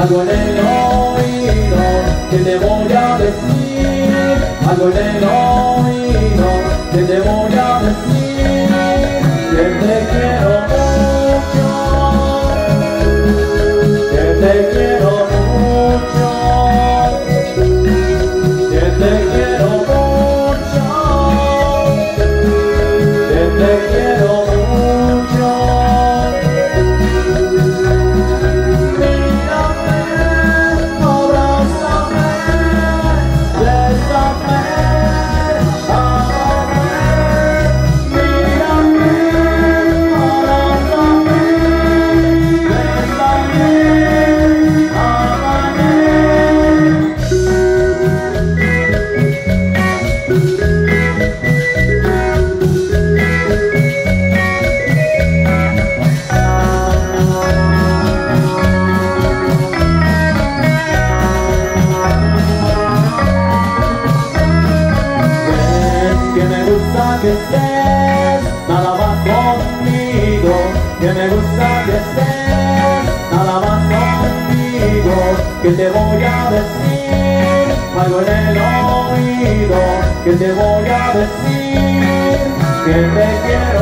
algo en el oído que te voy a decir, algo en el oído que te voy a decir, que te quiero mucho, que te quiero mucho, que te quiero mucho, que te quiero mucho. Que estés nada más conmigo, que me gusta que estés nada más conmigo, que te voy a decir algo en el oído, que te voy a decir que te quiero.